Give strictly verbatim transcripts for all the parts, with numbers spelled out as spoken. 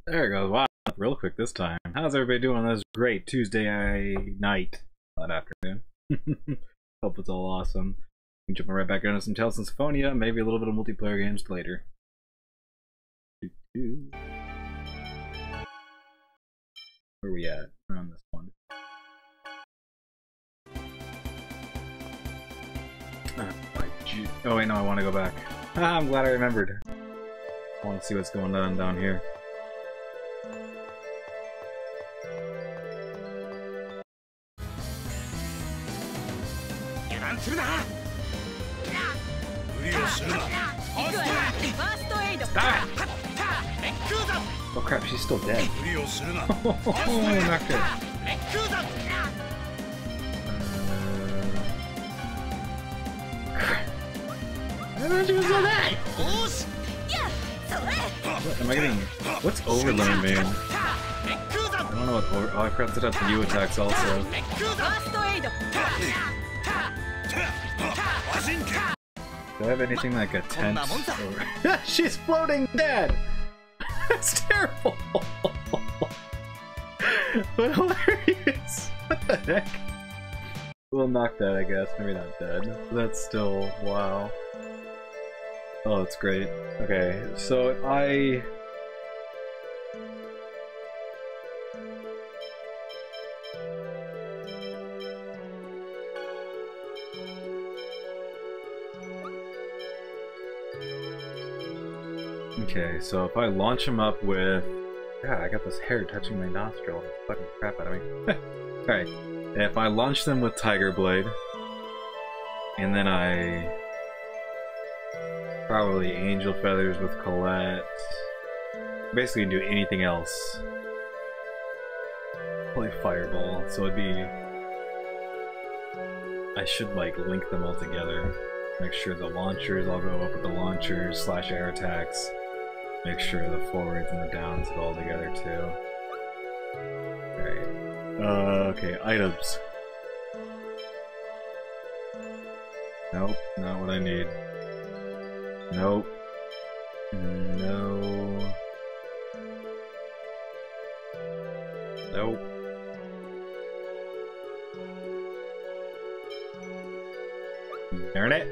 There it goes. Wow, real quick this time. How's everybody doing on this great Tuesday night? Not afternoon. Hope it's all awesome. We can jump right back into some Tales of Symphonia, maybe a little bit of multiplayer games later. Where are we at? We're on this one. Ah, oh wait, no, I want to go back. Ah, I'm glad I remembered. I want to see what's going on down here. Oh crap, she's still dead. Oh, not good. I thought she was so dead! What am I getting? What's Overload mean? I don't know what over. Oh, I forgot to set up the U attacks also. Do I have anything like a tent? Or... She's floating dead! That's terrible! But hilarious! What the heck? We'll knock that, I guess. Maybe not dead. That's still... wow. Oh, that's great. Okay, so if I... Okay, so if I launch him up with... God, I got this hair touching my nostril. It's fucking crap out of me. Alright, if I launch them with Tiger Blade, and then I... probably Angel Feathers with Colette. Basically do anything else. Probably Fireball, so it'd be... I should like link them all together. Make sure the launchers all go up with the launchers slash air attacks. Make sure the forwards and the downs go all together too. Alright. Uh, okay, items. Nope, not what I need. Nope. No. Nope. Darn it.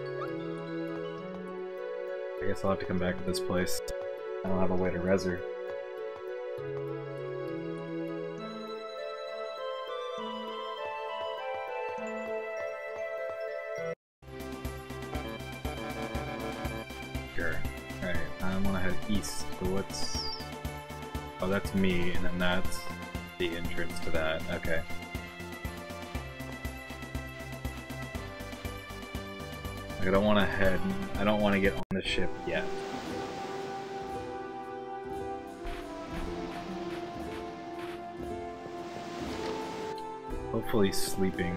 I guess I'll have to come back to this place. I don't have a way to res her. Sure. Alright, I want to head east. So what's... Oh, that's me, and then that's the entrance to that. Okay. I don't want to head... I don't want to get on the ship yet. Hopefully sleeping.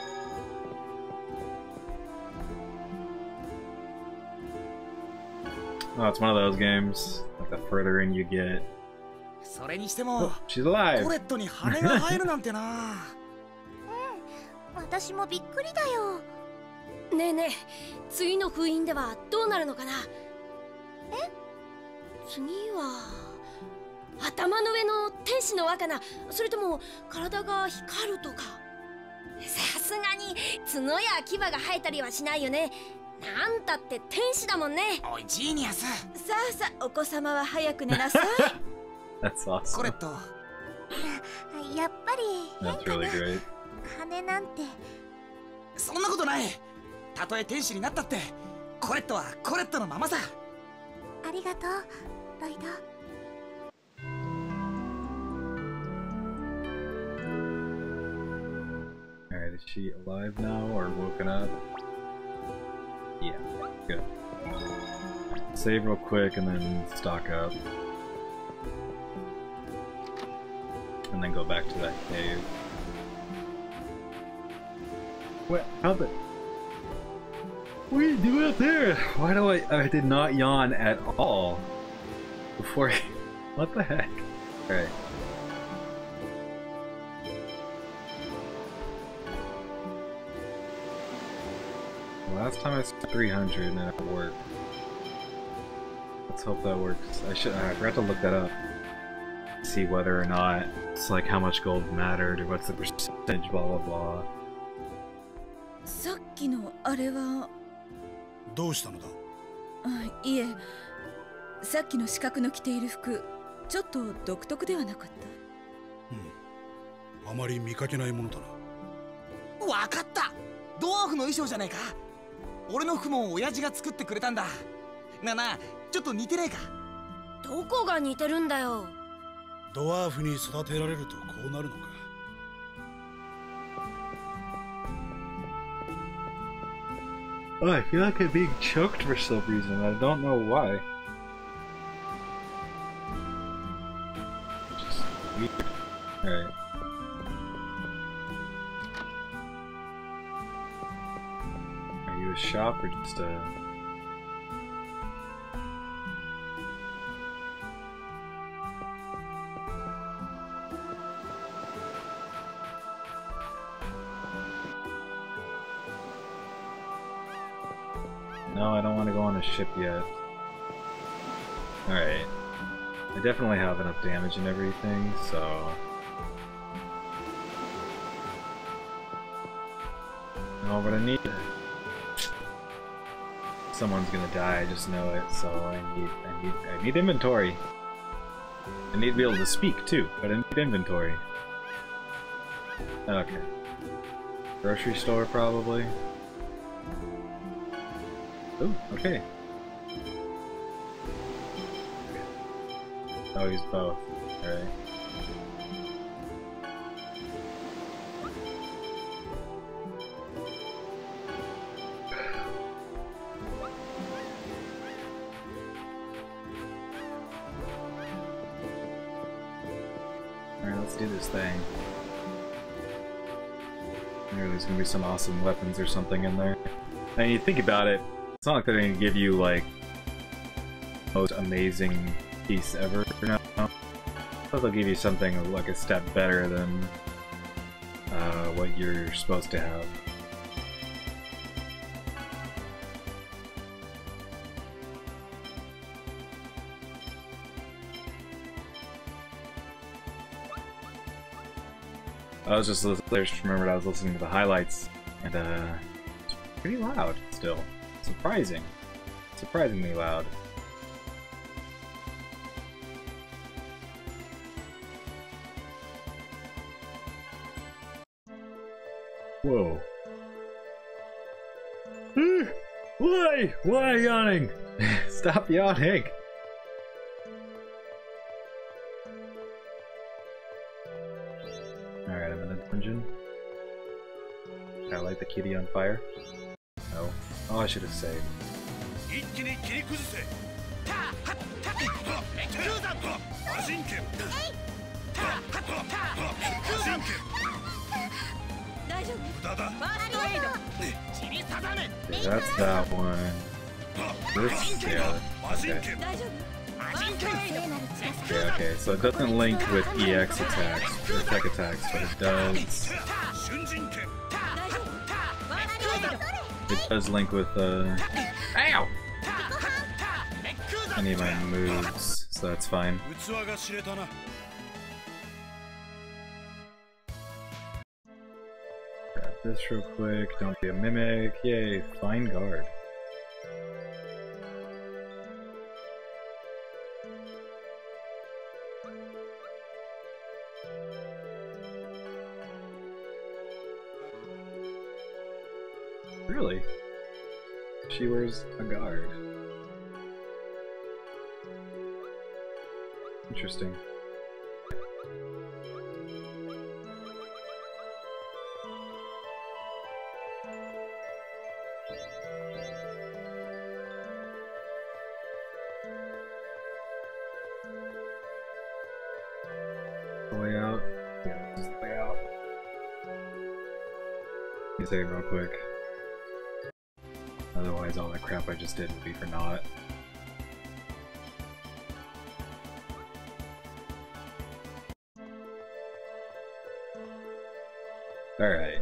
Oh, it's one of those games. Like the further in you get. Oh, she's alive! 私もびっくりだよ。ねえねえ、次の封印ではどうなるのかな。え？次は頭の上の天使の輪かな、それとも体が光るとか。さすがに角や牙が生えたりはしないよね。なんたって天使だもんね。おいジーニアス。さあさあ、お子様は早く寝なさい。 That's awesome. コレット。やっぱり変かな。 That's really great. 羽なんて。そんなことない。たとえ天使になったってコレットはコレットのままさ。ありがとうロイド。 Alright, is she alive now or woken up? Yeah, good. Save real quick and then stock up. And then go back to that cave. What? How the... What are you doing up there? Why do I... I did not yawn at all. Before... What the heck? Alright. Last time I said three hundred and it worked. Let's hope that works. I should. I forgot to look that up. see whether or not it's like how much gold mattered or what's the percentage, blah blah blah. さっきのあれはどうしたのだ。 あ、いえ、さっきの四角の着ている服、ちょっと独特ではなかった。 うん、あまり見かけないものだな。 わかった、ドワーフの衣装じゃないか。俺の服も親父が作ってくれたんだ。なあなあ、ちょっと似てねえか。 どこが似てるんだよ。 ドワーフに育てられるとこうなるのか。 Oh, I feel like I'm being choked for some reason. I don't know why. Just weird. Alright. Are you a shop or just a... No, I don't want to go on a ship yet. Alright. I definitely have enough damage and everything, so... No, but I need... Someone's gonna die, I just know it, so I need... I need... I need inventory! I need to be able to speak, too, but I need inventory. Okay. Grocery store, probably? Oh, okay. Oh, he's both. Alright. Alright, let's do this thing. Maybe there's gonna be some awesome weapons or something in there. And you think about it, it's not like they're going to give you, like, the most amazing piece ever, no. I thought they'll give you something, like, a step better than uh, what you're supposed to have. I was just, I just remembered I was listening to the highlights, and uh, it's pretty loud still. Surprising. Surprisingly loud. Whoa. Why? Why yawning? Stop yawning! Alright, I'm in a dungeon. Can I light the kitty on fire? No. Oh, I should have saved. Okay, that's that one. This, yeah, okay. Okay, okay, so it doesn't link with E X attacks, or tech attacks, but it does... It does link with, uh... Ow! I need my moves, so that's fine. Grab this real quick, don't be a mimic, yay, fine guard. Really? She wears a guard. Interesting. Way out. Yeah, just way out. Let me say it real quick. Otherwise, all that crap I just did would be for naught. Alright.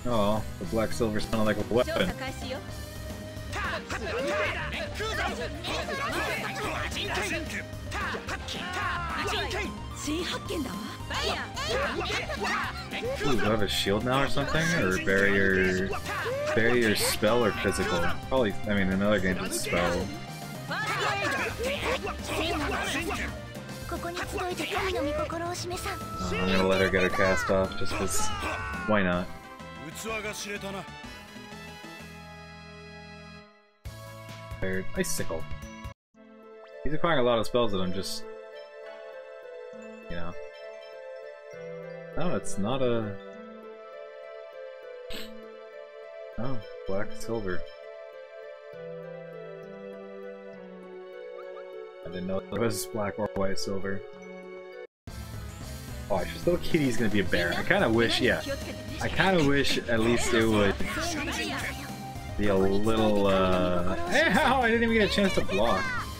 Oh, the black silver sounded like a 調 weapon. 査開始よ。新発見だわ。ファイヤ Ooh, do I have a shield now or something? Or barrier... Barrier spell or physical? Probably, I mean, in other games it's spell. ー。ファーストエイド。 ここに集いて神の御心を示さん。 Uh, I'm gonna let her get her cast off, just cause... Why not? 器が知れたな。 Tired. Icicle. He's acquiring a lot of spells that I'm just... You know... No, it's not a... Oh, black silver. I didn't know there was black or white silver. Oh, this little kitty's gonna be a bear. I kinda wish, yeah. I kinda wish at least it would be a little, uh... Ow! I didn't even get a chance to block.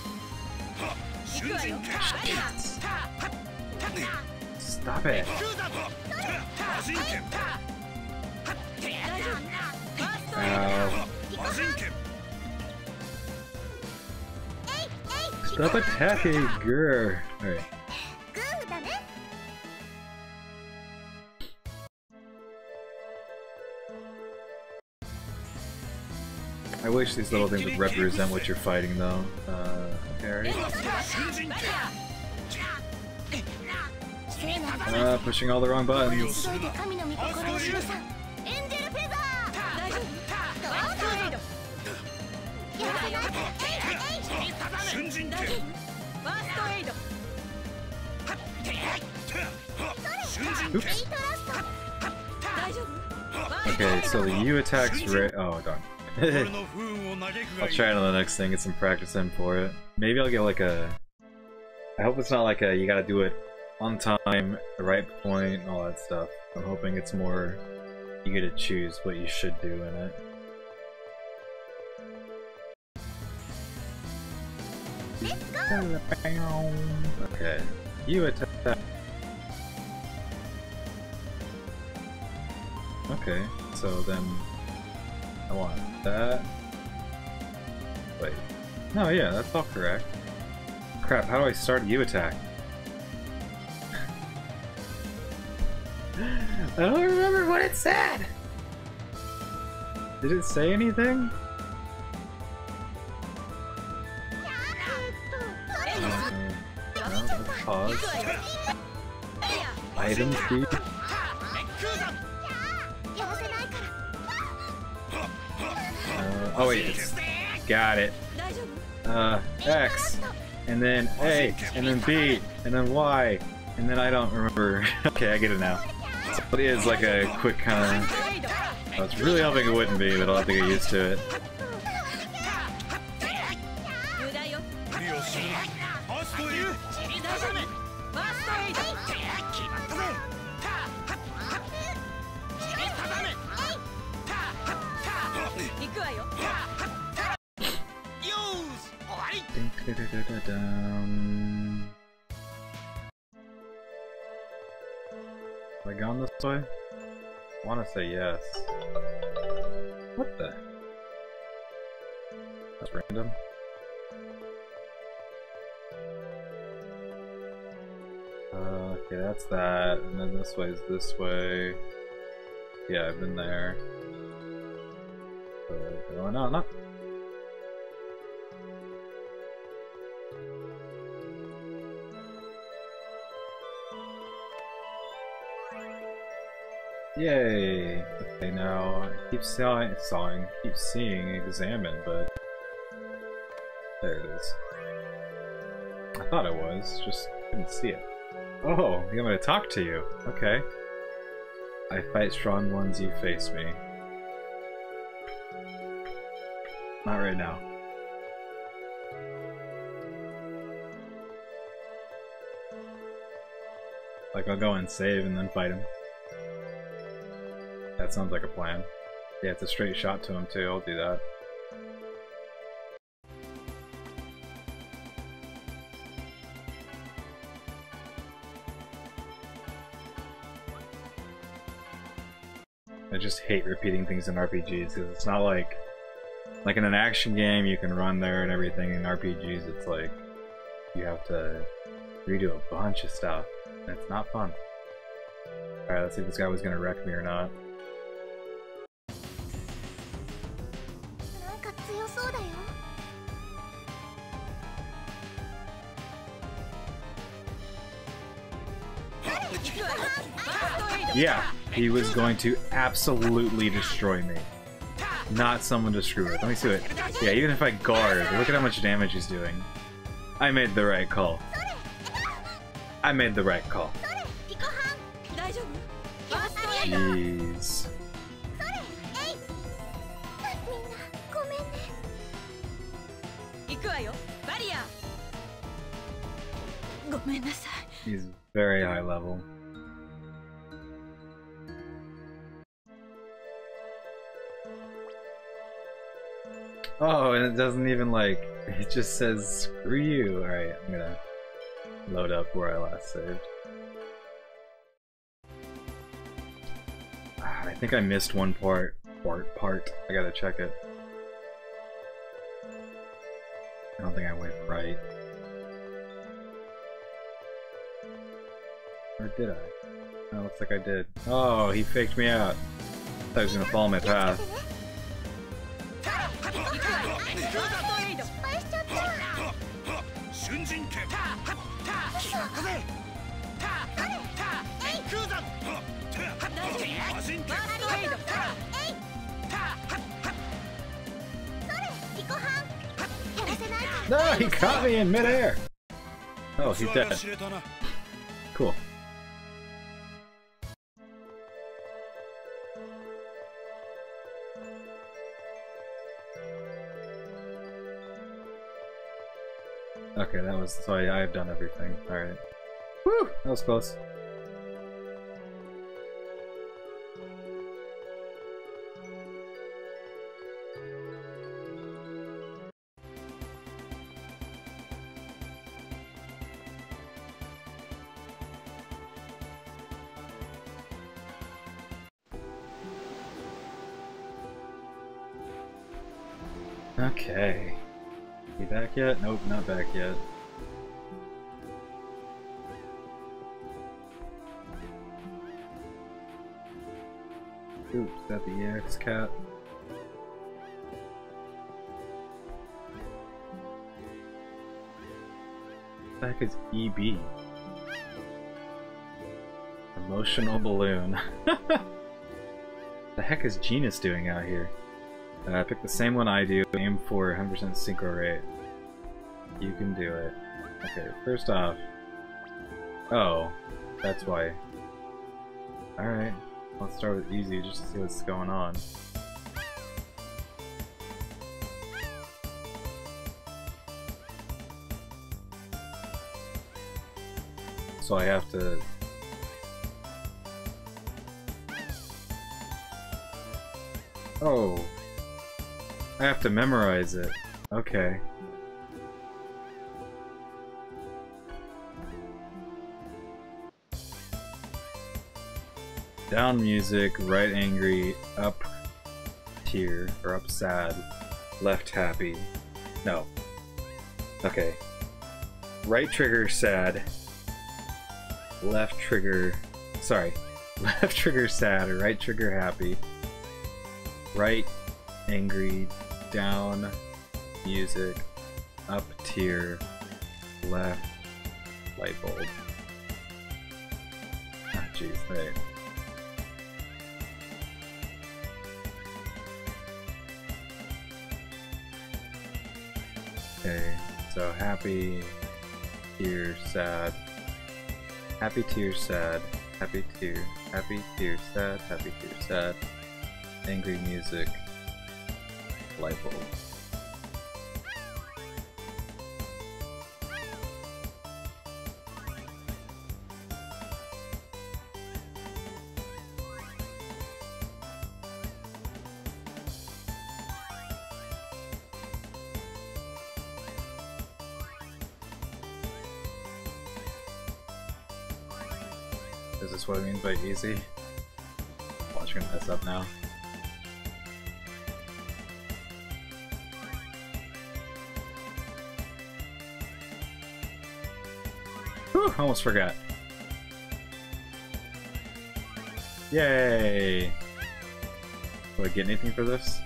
Stop it. Ow. Stop attacking, grr. Alright. グーだね。 I wish these little things would represent what you're fighting, though. Uh, okay, already. Uh, pushing all the wrong buttons. 集いて神の御心を示さん。エンジェルフェザー。 大丈夫。ファーストエイド。 やらない。 大丈夫。ファーストエイド。 Oops. 大丈夫。 Okay, so the U attacks right. Oh, darn. 俺の不運を嘆くが I'll いい。 try it on the next thing, get some practice in for it. Maybe I'll get like a... I hope it's not like a you gotta do it on time, the right point, and all that stuff. I'm hoping it's more you get to choose what you should do in it. Okay, you attack. Okay, so then I want that. Wait. No, yeah, that's all correct. Crap, how do I start a U attack? I don't remember what it said! Did it say anything? Uh, no, let's pause. Item key? やらせないから。 Uh, oh wait, it's, got it. 大丈夫。 Uh, X, and then A, and then B, and then Y, and then I don't remember. Okay, I get it now. So it is like a quick kind of... I was really hoping it wouldn't be, but I'll have to get used to it. 無駄よ。 無理をするな。ファーストエイド。 大丈夫。ファーストエイド。行くわよ。 Dun-da-da-da-dum. Have I gone this way? I want to say yes. What the? That's random. Uh, okay, that's that, and then this way is this way. Yeah, I've been there. But going on up. Yay! Okay, now I keep sawing, sawing, keep seeing examine, but there it is. I thought it was, just couldn't see it. Oh, you want me to talk to you? Okay. I fight strong ones, you face me. Not right now. Like, I'll go and save and then fight him. That sounds like a plan. Yeah, it's a straight shot to him too, I'll do that. I just hate repeating things in R P Gs because it's not like like in an action game you can run there and everything. In R P Gs it's like you have to redo a bunch of stuff and it's not fun. Alright, let's see if this guy was gonna wreck me or not. Yeah, he was going to absolutely destroy me. Not someone to screw with. Let me see it. Yeah, even if I guard, look at how much damage he's doing. I made the right call. I made the right call. Jeez. He's very high level. Oh, and it doesn't even like, it just says screw you. Alright, I'm gonna load up where I last saved. I think I missed one part. Part, part. I gotta check it. I don't think I went right. Or did I? Oh, looks like I did. Oh, he faked me out. I thought he was gonna follow my path. No, he caught me in midair! Oh, he's dead. Cool. Okay, that was, so I, I've done everything. Alright. Woo! That was close. Okay. You back yet? Nope, not back yet. Oops, is that the E X cat? What the heck is E B? Emotional balloon. The heck is Genus doing out here? Uh, pick the same one I do, aim for one hundred percent synchro rate. You can do it. Okay, first off... Oh, that's why. Alright, let's start with easy just to see what's going on. So I have to... Oh! I have to memorize it. Okay. Down music, right angry, up tear, or up sad, left happy. No. Okay. Right trigger sad, left trigger, sorry, left trigger sad, right trigger happy, right angry, down music, up tier, left light bulb. Ah, jeez, right. Okay, so happy, tear, sad, happy, tear, sad, happy, tear, happy, tear, sad, happy, tear, sad, angry music, light bulb. Is this what it means by easy? Watch actually gonna mess up now. Whew, almost forgot. Yay! Do I get anything for this?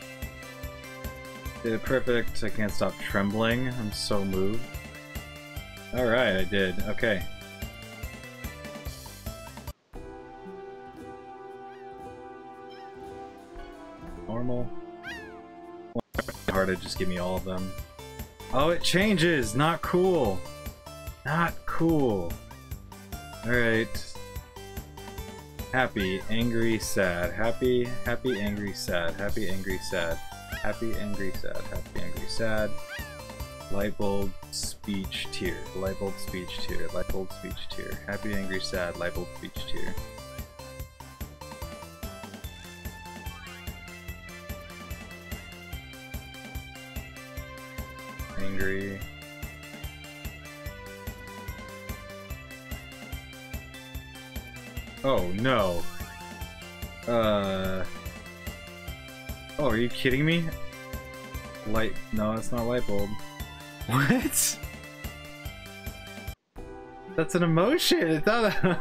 Did it perfect. I can't stop trembling. I'm so moved. Alright, I did. Okay. Normal. Hard to just give me all of them. Oh, it changes! Not cool! Not cool! Alright. Happy, angry, sad. Happy, happy, angry, sad. Happy, angry, sad. Happy, angry, sad. Happy, angry, sad. Light bulb, speech, tear. Light bulb, speech, tear. Light bulb, speech, tear. Happy, angry, sad. Light bulb, speech, tear. Angry. Oh no. Uh. Oh, are you kidding me? Light. No, it's not light bulb. What? That's an emotion. It's not a.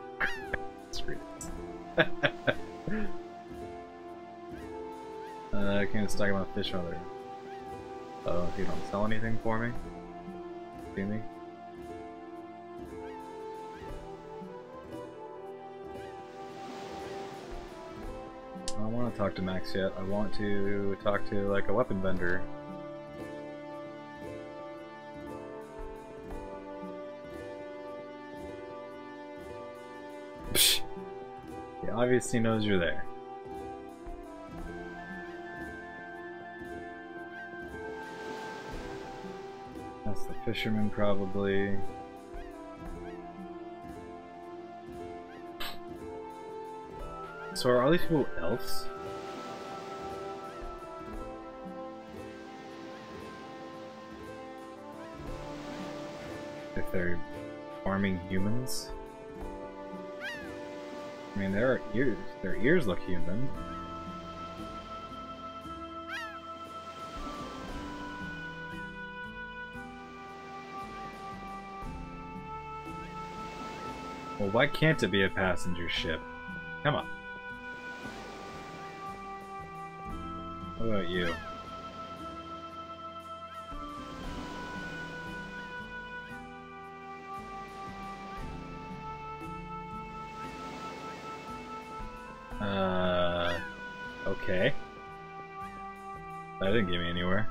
uh, I can't just talk about fish mother. Oh, you don't sell anything for me? See me? I don't want to talk to Max yet. I want to talk to like a weapon vendor. Psh. He obviously knows you're there. That's the fisherman probably. So are all these people elves? If they're farming humans? I mean, their ears, their ears look human. Well, why can't it be a passenger ship? Come on. What about you? Uh, okay. That didn't get me anywhere.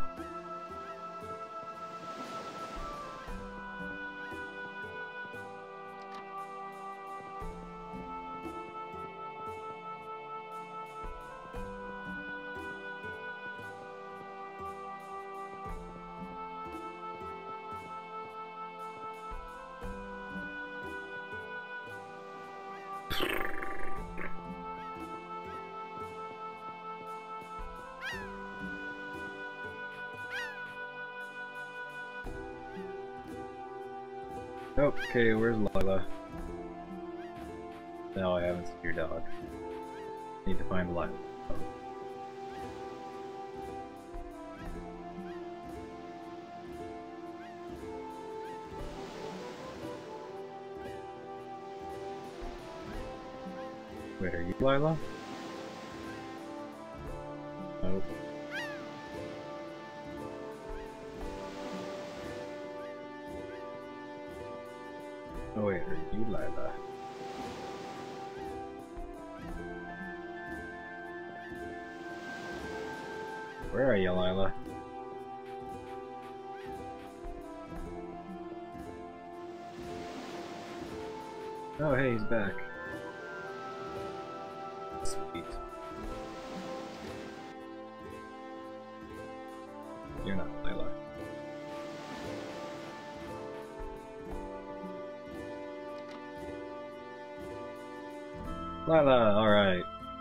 Okay, where's Lila? No, I haven't seen your dog. Need to find Lila. Oh. Wait, are you Lila? Nope. Oh wait, are you Lila? Where are you, Lila? Oh hey, he's back. Sweet. You're not Lila. Lila, alright.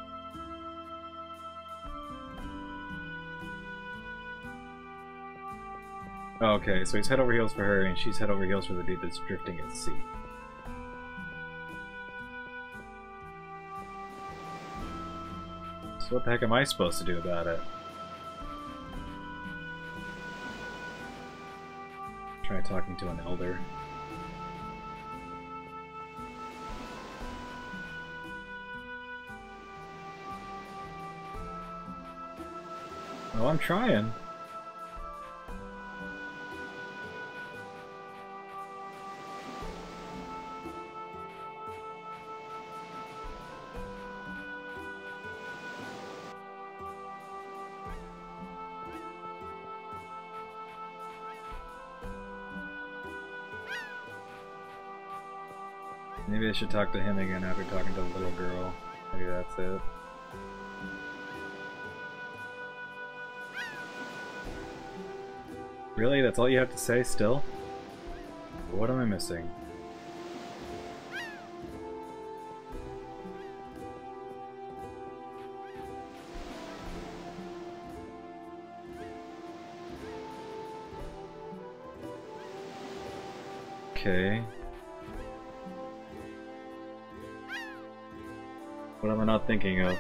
Okay, so he's head over heels for her, and she's head over heels for the dude that's drifting at sea. So what the heck am I supposed to do about it? Try talking to an elder. Oh, I'm trying. Maybe I should talk to him again after talking to the little girl. Maybe that's it. Really? That's all you have to say still? What am I missing? Okay. What am I not thinking of?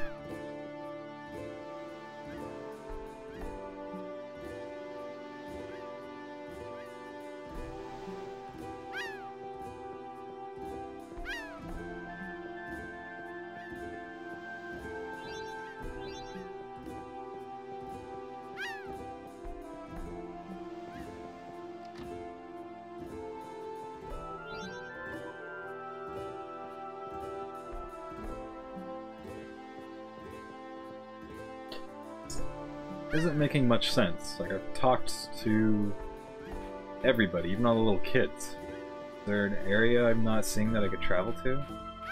Isn't making much sense. Like, I've talked to everybody, even all the little kids. Is there an area I'm not seeing that I could travel to?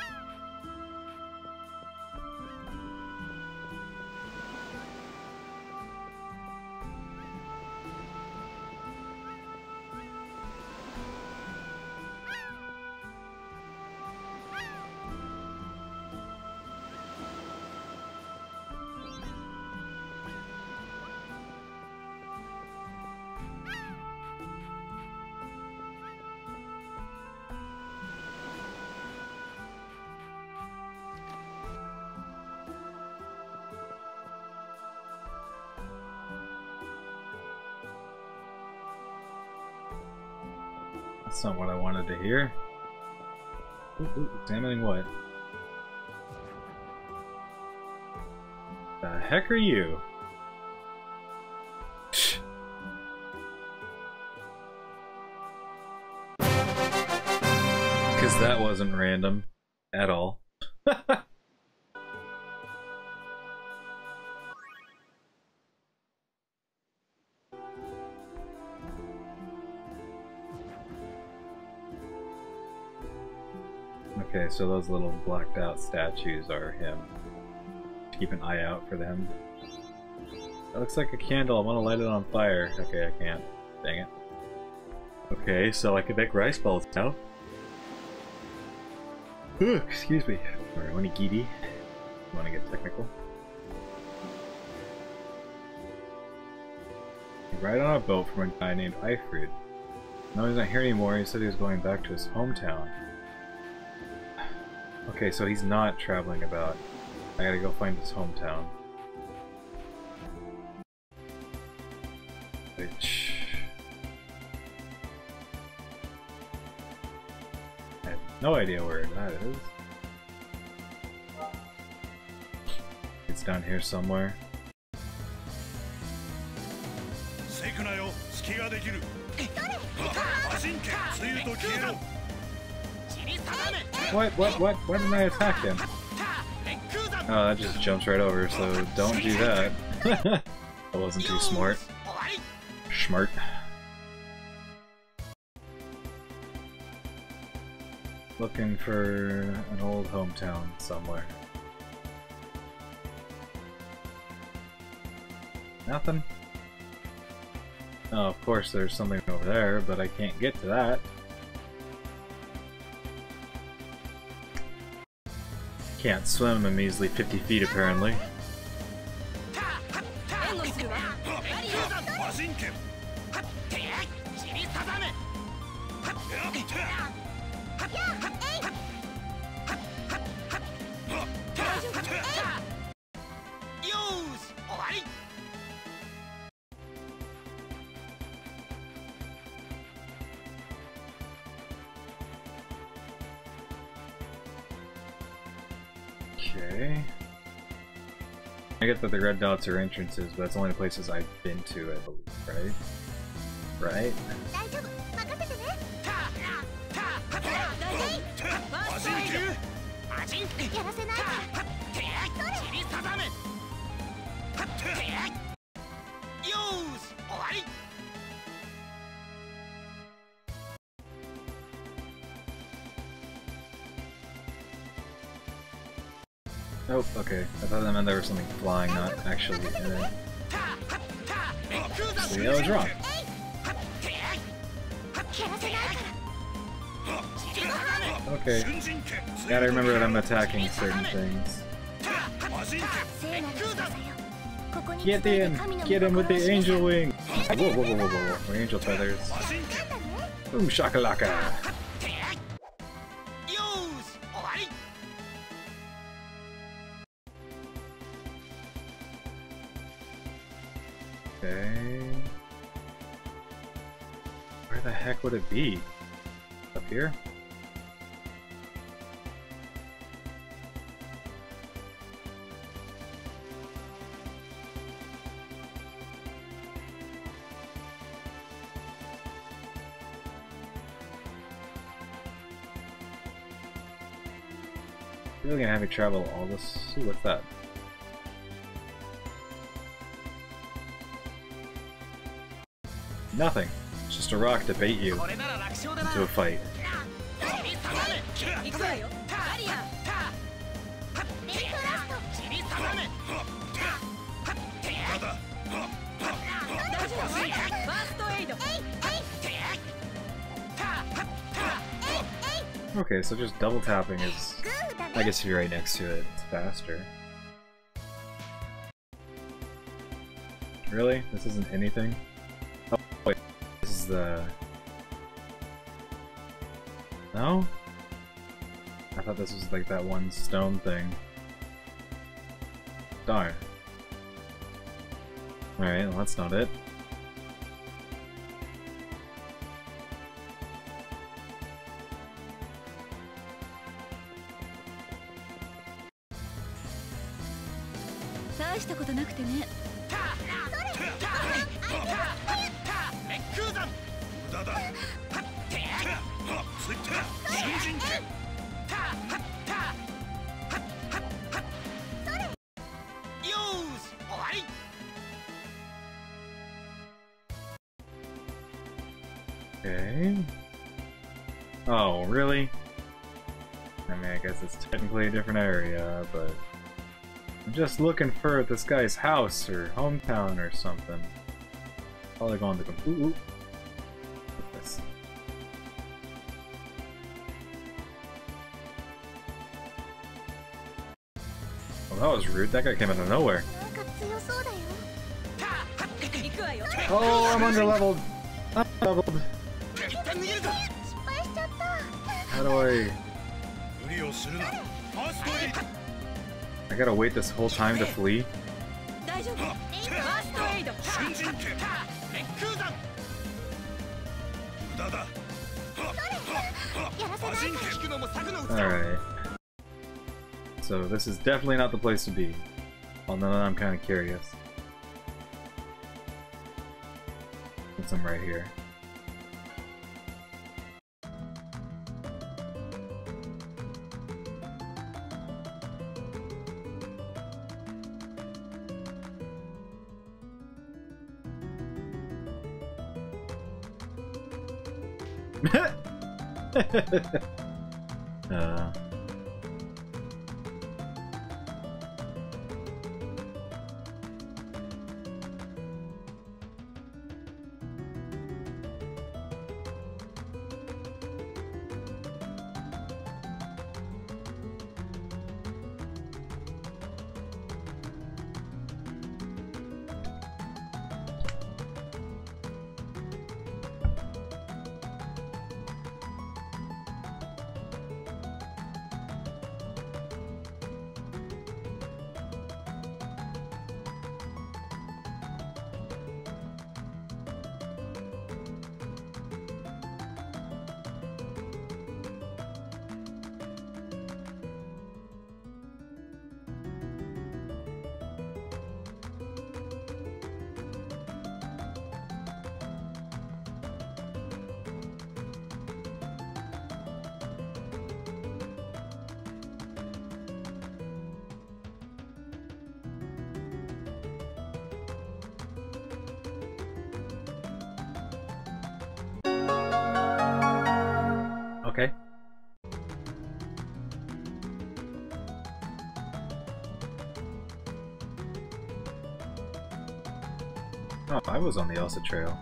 That's not what I wanted to hear. Ooh, ooh, examining what? The heck are you? Because that wasn't random at all. Okay, so those little blacked out statues are him. Keep an eye out for them. That looks like a candle. I want to light it on fire. Okay, I can't. Dang it. Okay, so I can make rice balls now. Ooh, excuse me. Or onigiri. Want to get technical. Ride on a boat from a guy named Eifrid. No, he's not here anymore. He said he was going back to his hometown. Okay, so he's not traveling about. I gotta go find his hometown. Which... I have no idea where that is. It's down here somewhere. What? What? What? Why didn't I attack him? Oh, that just jumps right over, so don't do that. That wasn't too smart. Smart. Looking for an old hometown somewhere. Nothing? Oh, of course there's something over there, but I can't get to that. Can't swim a measly fifty feet apparently. Okay. I get that the red dots are entrances, but that's only the places I've been to, I believe, right? Right? Oh, okay. I thought that meant there was something flying, not actually in it. See, I was wrong. Okay. Gotta remember that I'm attacking certain things. Get in! Get him with the angel wing! Whoa, whoa, whoa, whoa, whoa, whoa. Angel feathers. Boom shakalaka! Okay. Where the heck would it be? Up here? Really gonna have me travel all this? Ooh, what's that? Nothing. It's just a rock to bait you into a fight. Okay, so just double tapping is... I guess if you're right next to it, it's faster. Really? This isn't anything? Oh, wait. This is the... No? I thought this was like that one stone thing. Darn. Alright, well that's not it. Okay. Oh, really? I mean, I guess it's technically a different area, but... I'm just looking for this guy's house or hometown or something. Probably going to come. Ooh, ooh. What's this? Well, that was rude. That guy came out of nowhere. Oh, I'm under leveled. I'm doubled. How do I? I gotta wait this whole time to flee? Alright. So this is definitely not the place to be. Although I'm kinda curious. Since I'm right here. uh. Okay. Oh, I was on the Elsa Trail.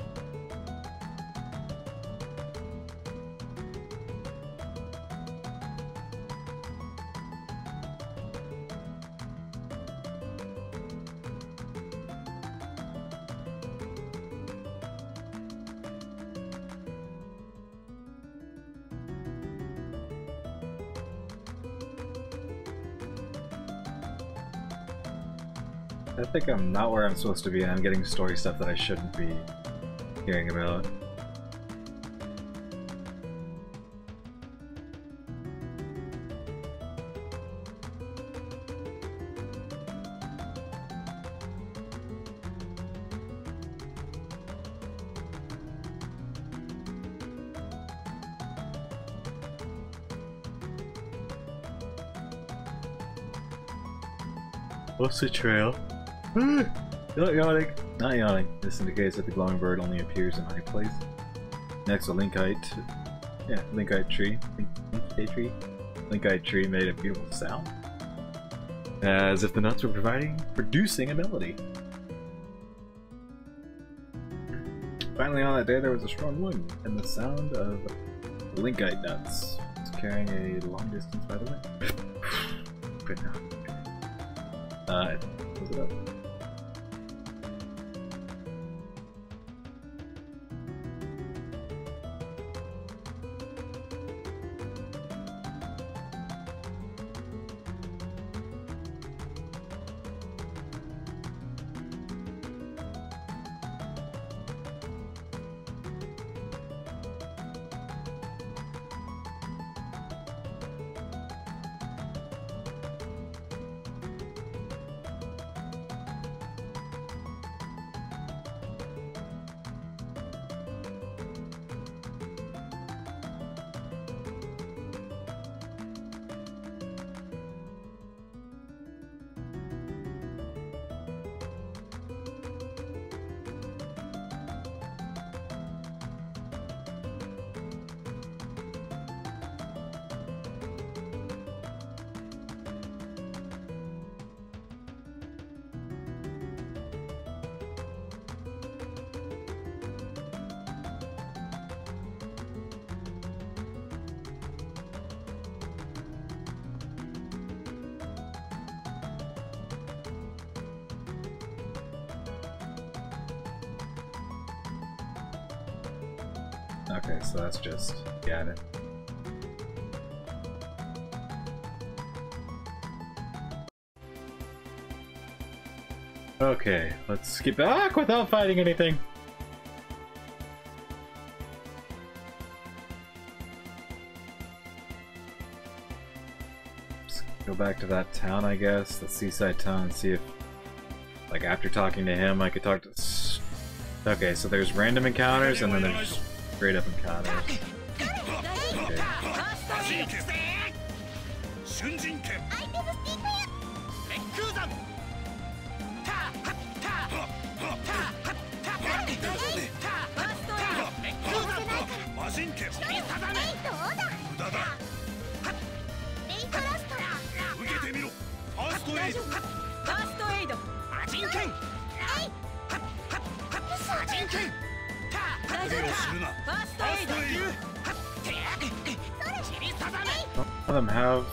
I think I'm not where I'm supposed to be, and I'm getting story stuff that I shouldn't be hearing about. What's the trail? Not yawning. Not yawning. This indicates that the glowing bird only appears in high place. Next, a linkite. Yeah, linkite tree. Link, linkite tree. Linkite tree made a beautiful sound, as if the nuts were providing, producing a melody. Finally, on that day, there was a strong wind, and the sound of linkite nuts was carrying a long distance by the wind. But no. Uh, close it up. Okay, so that's just got it. Okay, let's skip back without fighting anything. Let's go back to that town, I guess, the seaside town, and see if, like, after talking to him, I could talk to. S okay, so there's random encounters, and then there's straight up encounters. Okay. None of them have.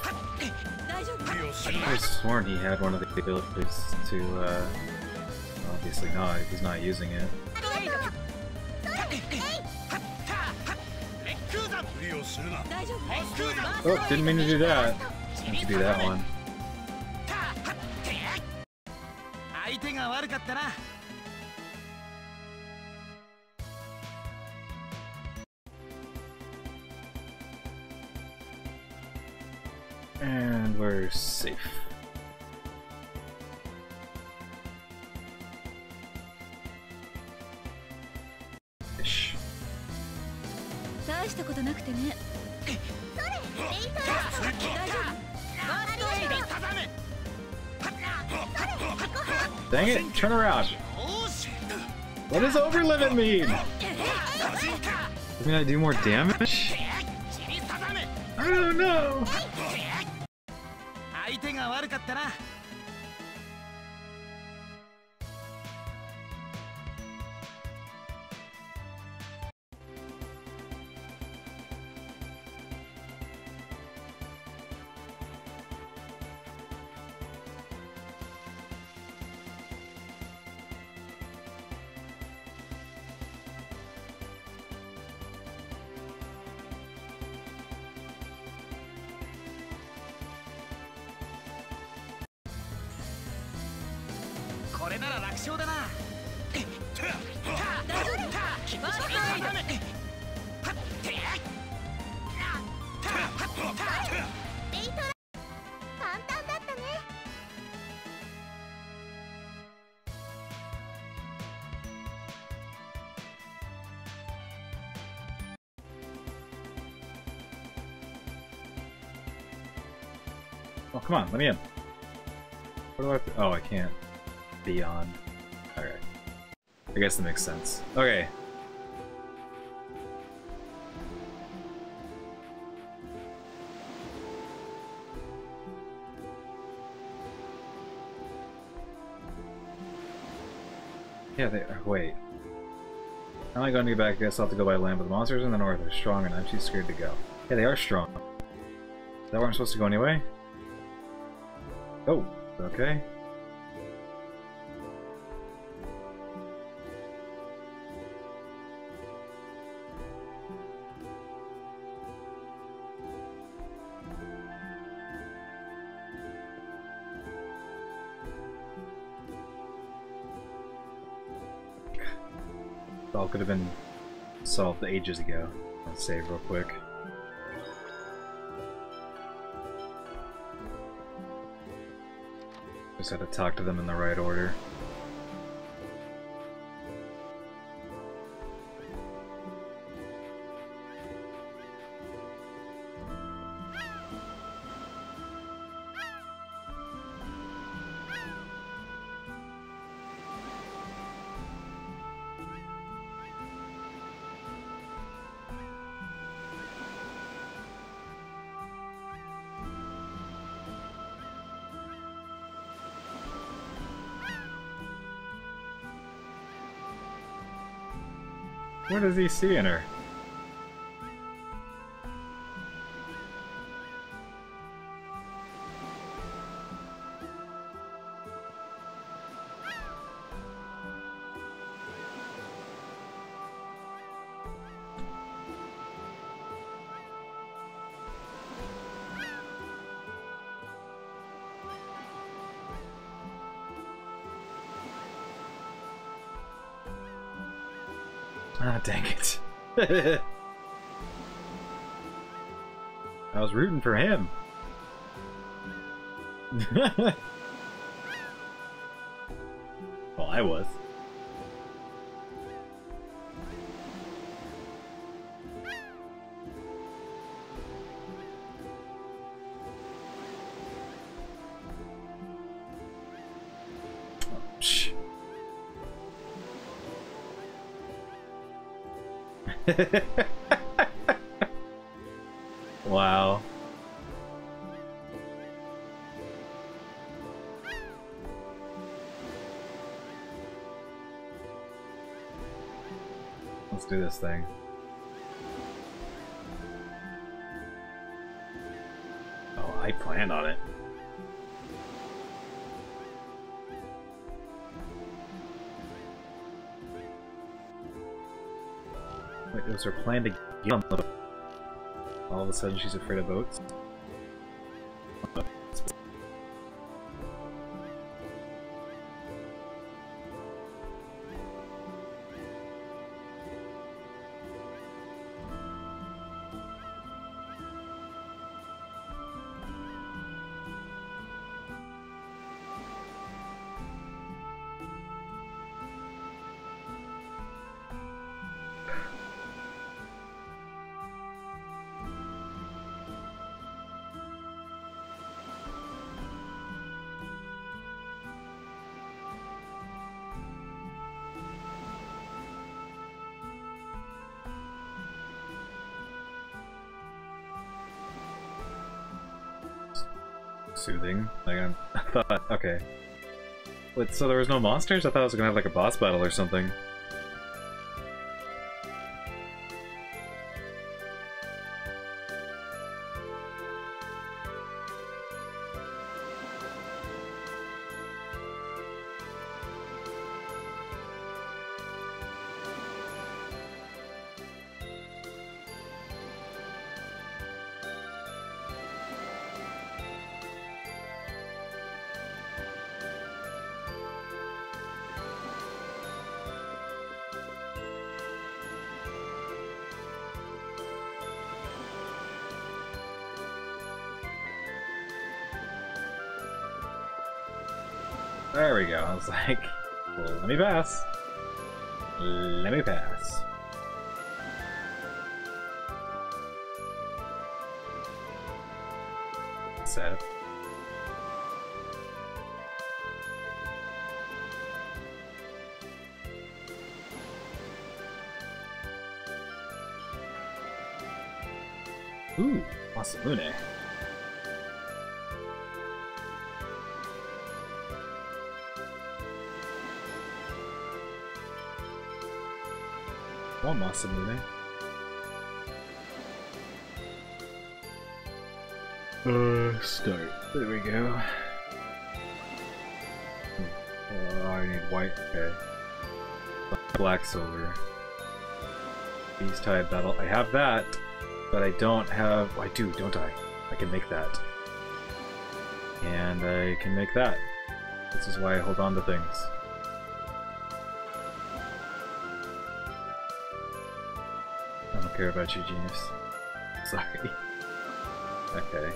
I was sworn he had one of the abilities to, uh, obviously not, he's not using it. Oh, didn't mean to do that. Meant to do that one. And we're safe. Ish. Dang it, turn around. What does over limit mean? Doesn't I do more damage? Oh no! 相手が悪かったな。これなら楽勝だな。大丈夫？ 簡単だったね。 Oh, come on, let me in. What do I have to- oh, I can't. Beyond. Okay. I guess that makes sense. Okay. Yeah, they are. Wait. How am I going to get back? I guess I'll have to go by land, but the monsters in the north are strong and I'm too scared to go. Yeah, they are strong. Is that where I'm supposed to go anyway? Oh, okay. All could have been solved ages ago. Let's save real quick. Just had to talk to them in the right order. What does he see in her? Ah, dang it. I was rooting for him. Well, I was. Oh, shh. Wow. Let's do this thing. Oh, I planned on it. Wait, it was her plan to get on the boat. All of a sudden she's afraid of boats? soothing. Like, I'm, I thought, okay. Wait, so there was no monsters? I thought I was gonna have like a boss battle or something. There we go. I was like, well, let me pass. Let me pass. Sad. Ooh, Masamune. One Masamune. Uh, start. There we go. Oh, I need white. Okay. Black silver. Beast Tide battle. I have that, but I don't have. I do, don't I? I can make that. And I can make that. This is why I hold on to things. I don't care about you, Genius. Sorry. Okay.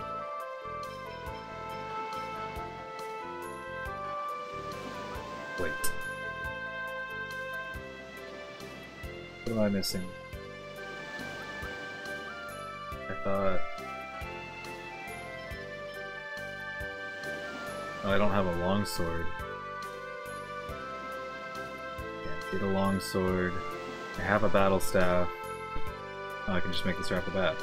Wait. What am I missing? I thought... Oh, I don't have a longsword. Can't get a longsword. I have a battle staff. Oh, I can just make this right off the bat.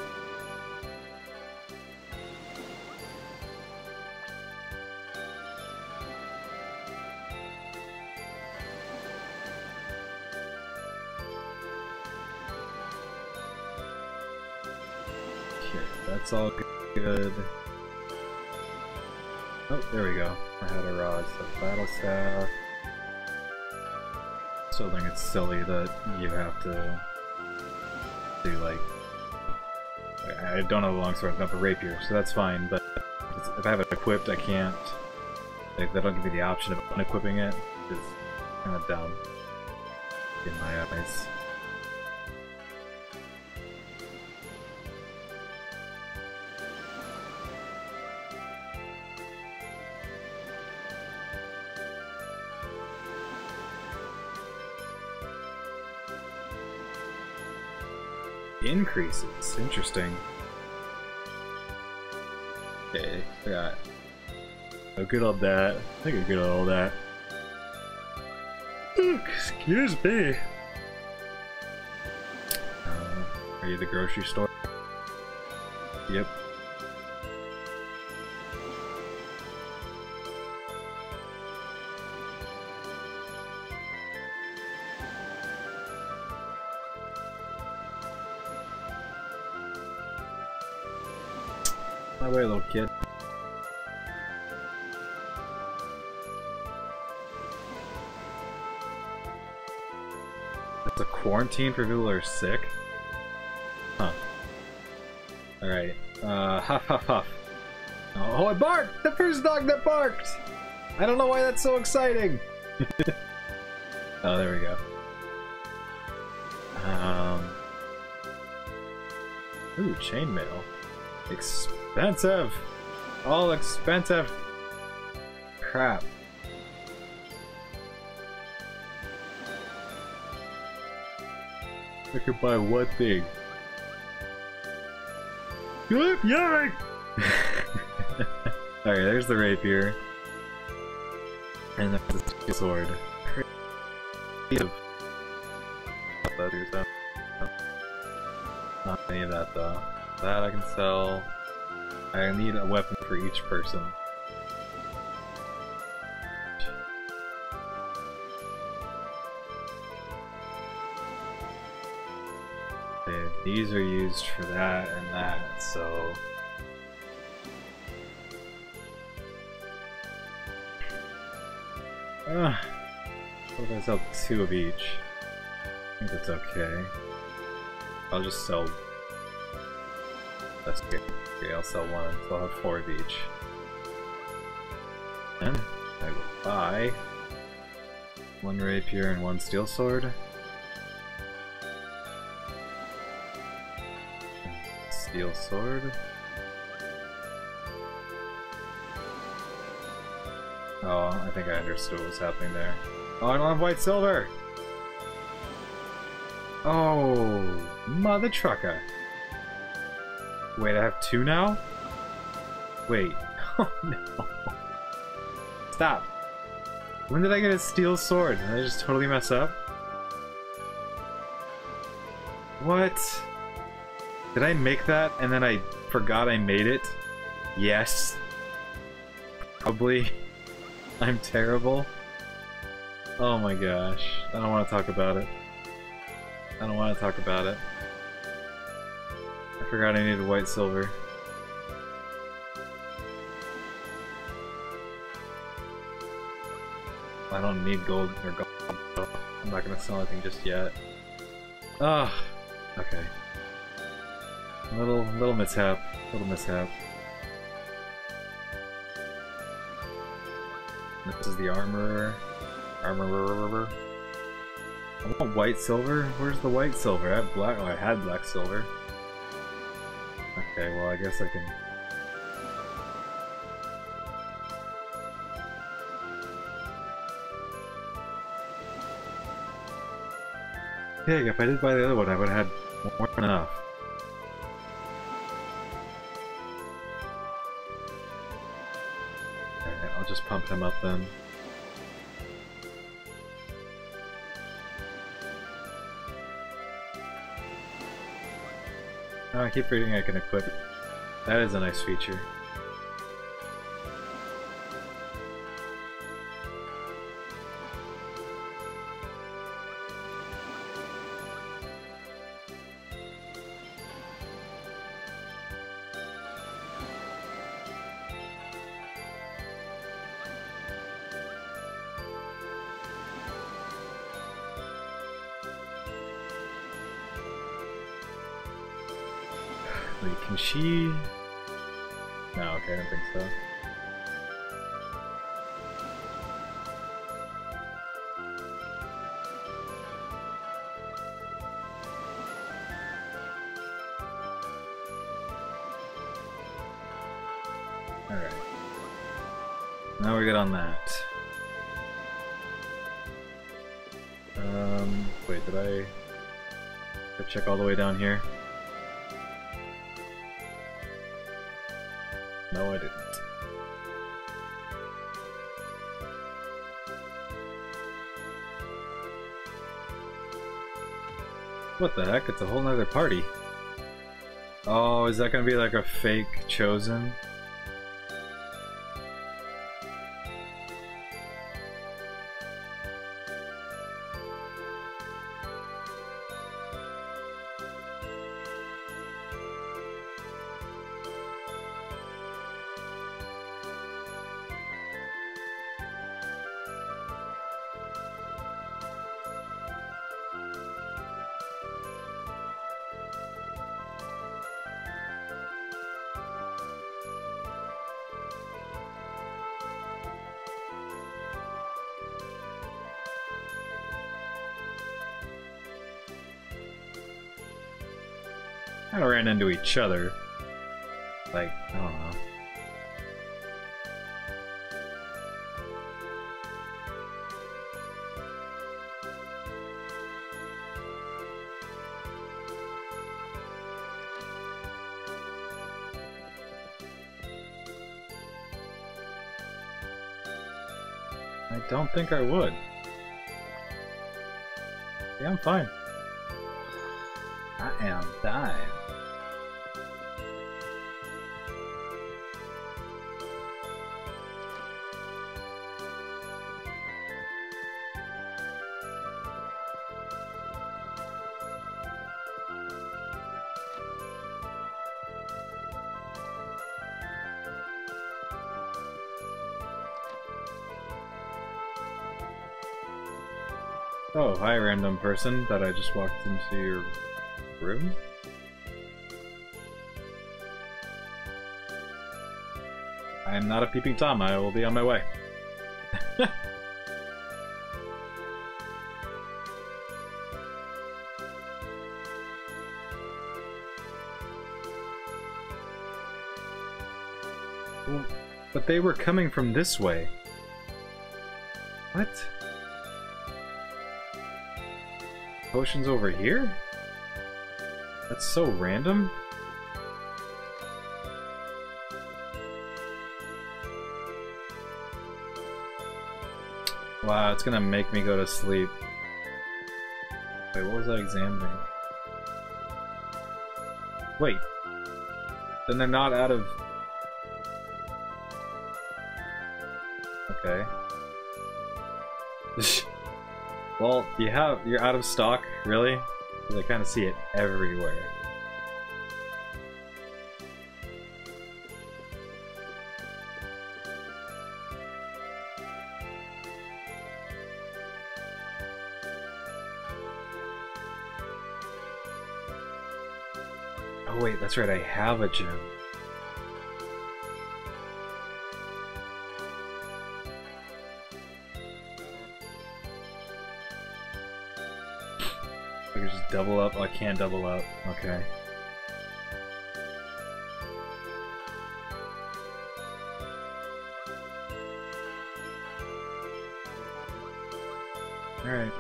Okay, that's all good. Oh, there we go. I had a rod, so battle staff. Still think it's silly that you have to do like... I don't have a longsword, I don't have a rapier, so that's fine, but if I have it equipped, I can't... Like, they don't give me the option of unequipping it, which is kind of dumb in my eyes. Increases. Interesting. Okay, I got. I'm good on that. I think I'm good on all that. Excuse me. Uh, are you the grocery store? Yep. My way, little kid. It's a quarantine for people who are sick? Huh. Alright. Uh, huff huff huff. Oh, I barked! The first dog that barked! I don't know why that's so exciting! Oh, there we go. Um... Ooh, chainmail. Expensive! All expensive! Crap. I could buy one thing. Yay! Alright, there's the rapier. And that's the sword. Creative. Not any of that though. That I can sell. I need a weapon for each person. Okay, these are used for that and that, so... Uh, what if I sell two of each? I think that's okay. I'll just sell... That's good. Okay, I'll sell one, so I'll have four of each. Then I will buy one rapier and one steel sword. Steel sword. Oh, I think I understood what was happening there. Oh, I don't have white silver! Oh, mother trucker. Wait, I have two now? Wait. Oh no. Stop. When did I get a steel sword? Did I just totally mess up? What? Did I make that and then I forgot I made it? Yes. Probably. I'm terrible. Oh my gosh. I don't want to talk about it. I don't want to talk about it. I forgot I needed white silver. I don't need gold or gold. So I'm not gonna sell anything just yet. Ah, oh, okay. Little, little mishap. Little mishap. This is the armorer. Armorer. I want white silver. Where's the white silver? I have black. Oh, I had black silver. Okay, well, I guess I can. Okay, if I did buy the other one, I would have had more than enough. Alright, I'll just pump him up then. Oh, I keep reading I can equip. That is a nice feature. Wait, can she... No, okay, I don't think so. Alright. Now we're good on that. Um, wait, did I... Did I check all the way down here? No, I didn't. What the heck? It's a whole nother party. Oh, is that gonna be like a fake chosen? Kind of ran into each other. Like, I don't know. I don't think I would. Yeah, I'm fine. I am fine. Oh, hi random person that I just walked into your room? I am not a peeping Tom, I will be on my way. Well, but they were coming from this way. What? Potions over here? That's so random. Wow, it's gonna make me go to sleep. Wait, what was I examining? Wait. Then they're not out of... Okay. Well, you have... You're out of stock? Really? Because I kind of see it everywhere. Oh wait, that's right, I have a gem. I can just double up? Oh, I can't double up. Okay. Alright.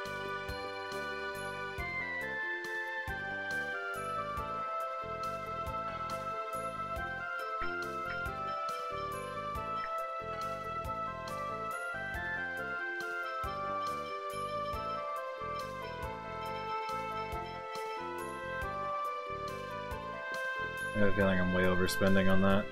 I have a feeling I'm way overspending on that.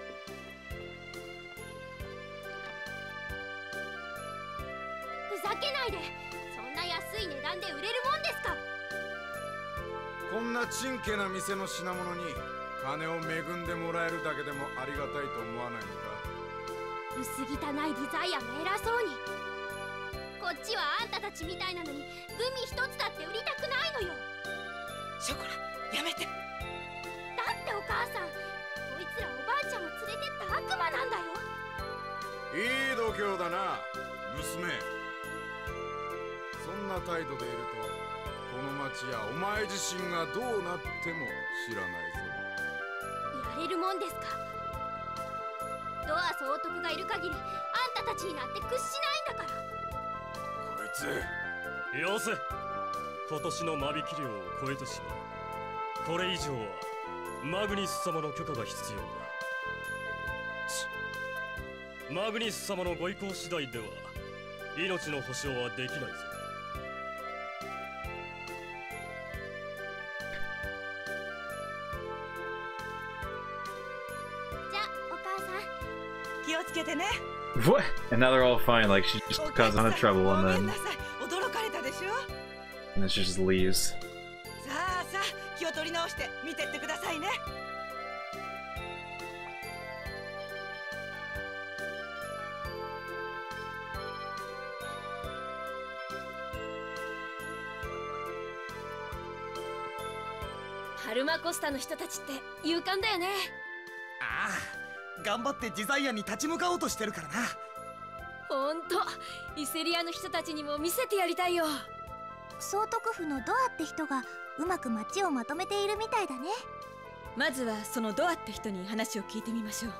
What? And now they're all fine, like she just caused a ton of trouble and then... And then she just leaves. Haruma Costa の人たちって勇敢だよね。 ああ、頑張ってジザイアに立ち向かおうとしてるからな。 ほんと、イセリアの人たちにも見せてやりたいよ。 総督府のドアって人がうまく街をまとめているみたいだね。 まずはそのドアって人に話を聞いてみましょう。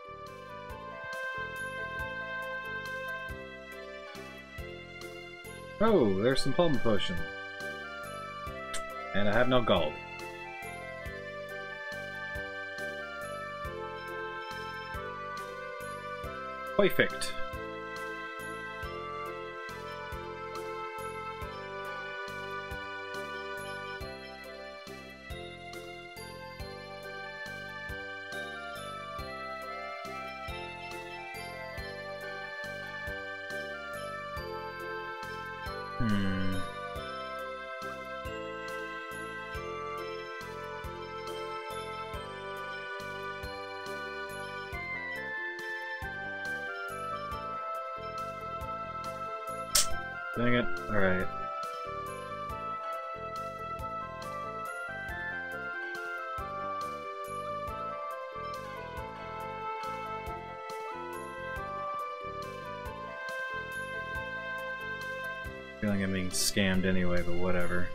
Oh, there's some palm potion. And I have no gold. Perfect. Hmm. Dang it. Alright. Feeling I'm being scammed anyway, but whatever.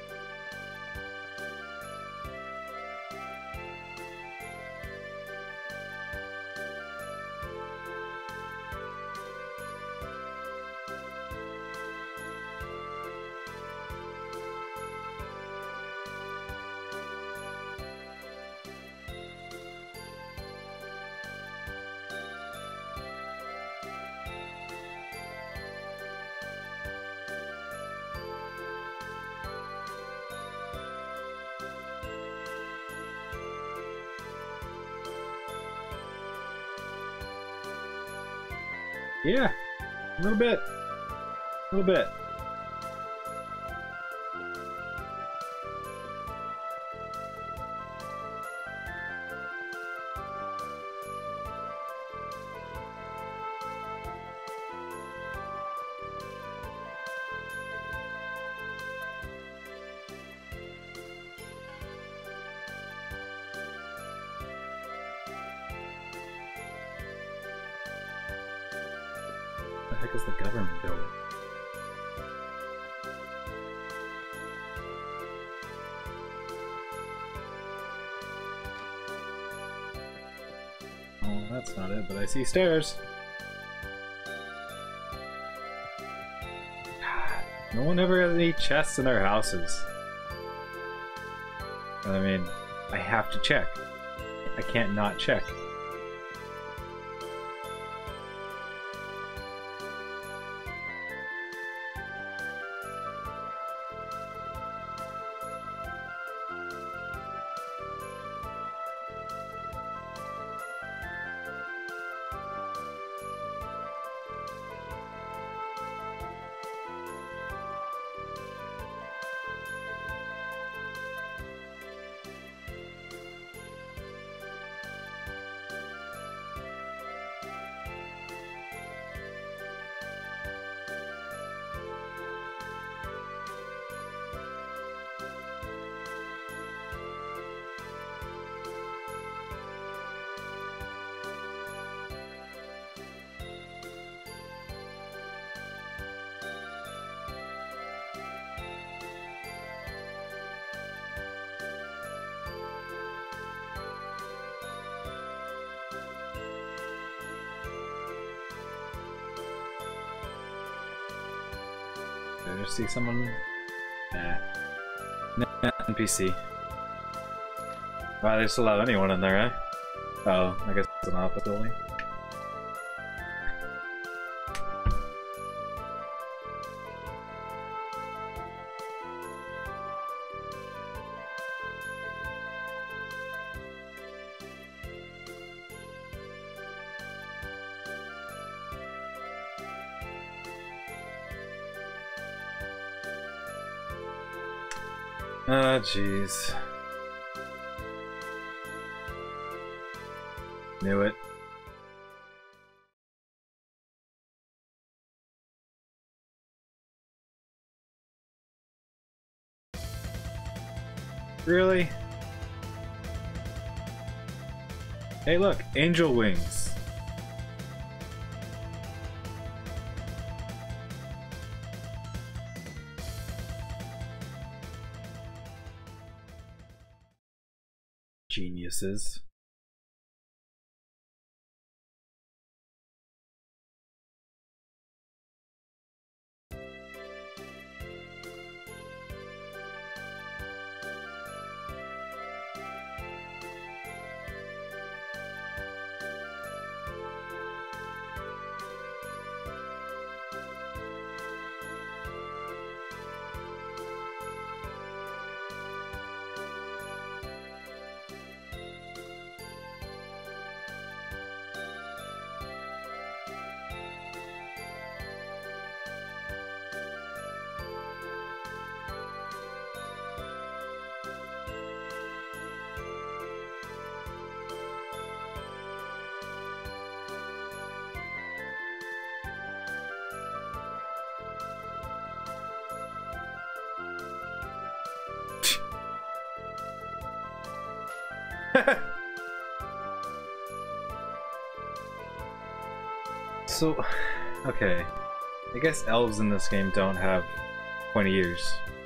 Yeah, a little bit. A little bit. What the heck is the government building? Oh, that's not it, but I see stairs. No one ever has any chests in their houses. I mean, I have to check. I can't not check. Did I just see someone? Nah. Nah, N P C. Wow, they just allow anyone in there, eh? Oh, I guess it's an office building. Ah, jeez. Knew it. Really? Hey look, angel wings. Geniuses. So, okay. I guess elves in this game don't have twenty years.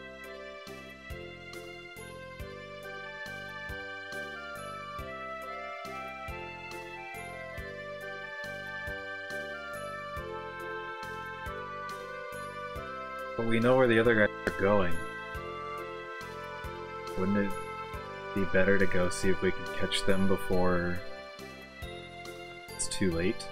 But we know where the other guys are going. Wouldn't it be better to go see if we can catch them before it's too late?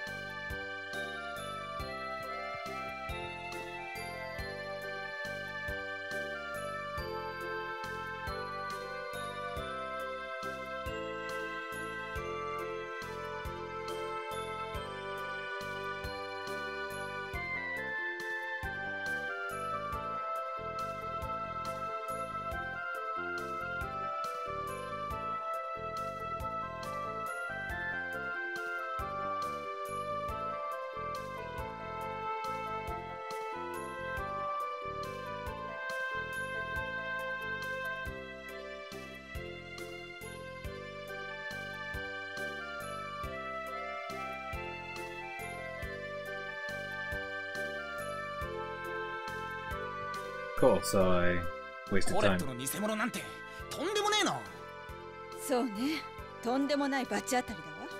Cool, so I wasted コレッ time. トの偽物なんてとんでもねえの。 そうね、とんでもない罰当たりだわ。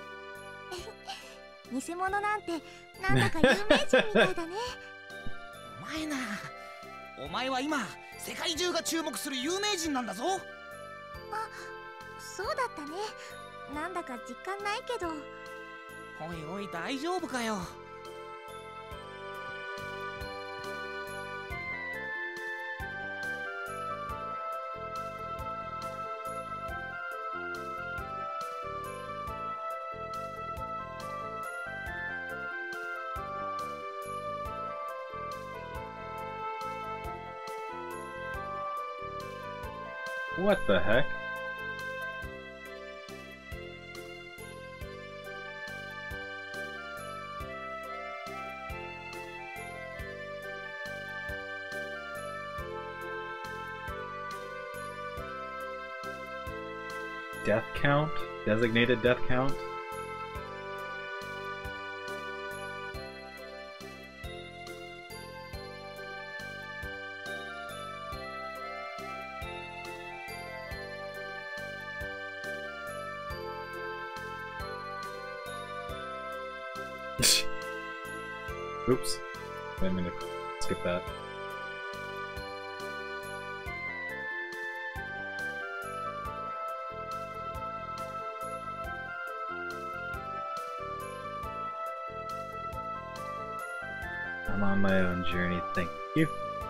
偽物なんてなんだか有名人みたいだね。 お前な、お前は今世界中が注目する有名人なんだぞ。 あ、そうだったね。なんだか実感ないけど。 おいおい、大丈夫かよ。 What the heck? Death count? Designated death count? Oops. I didn't mean to skip that. I'm on my own journey, thank you.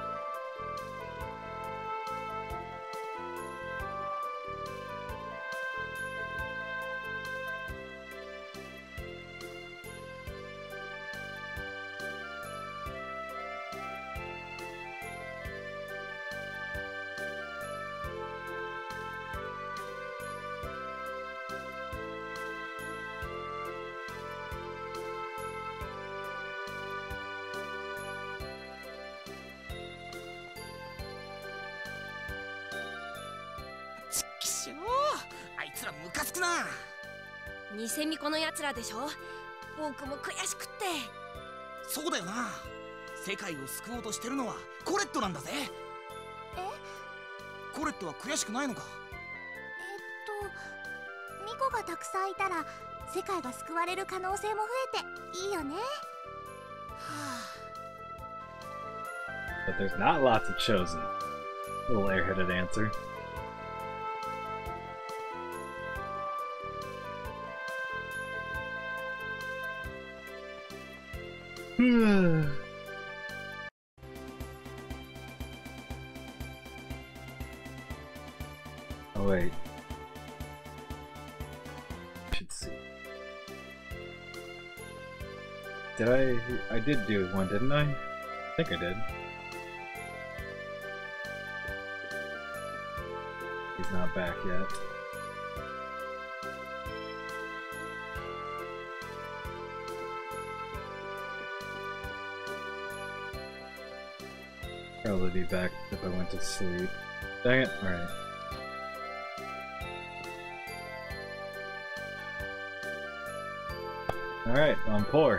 な。 偽巫女のやつらでしょ。僕も悔しくって。 そうだよな。世界を救おうとしてるのはコレットなんだぜ。 え？ コレットは悔しくないのか？ えっと巫女がたくさんいたら世界が救われる可能性も増えていいよね。 はあ。 But there's not lots of chosen. Little airheaded answer. Oh wait. Should see. Did I? I did do one, didn't I? I think I did. He's not back yet. Probably be back if I went to sleep. Dang it, alright. Alright, I'm poor.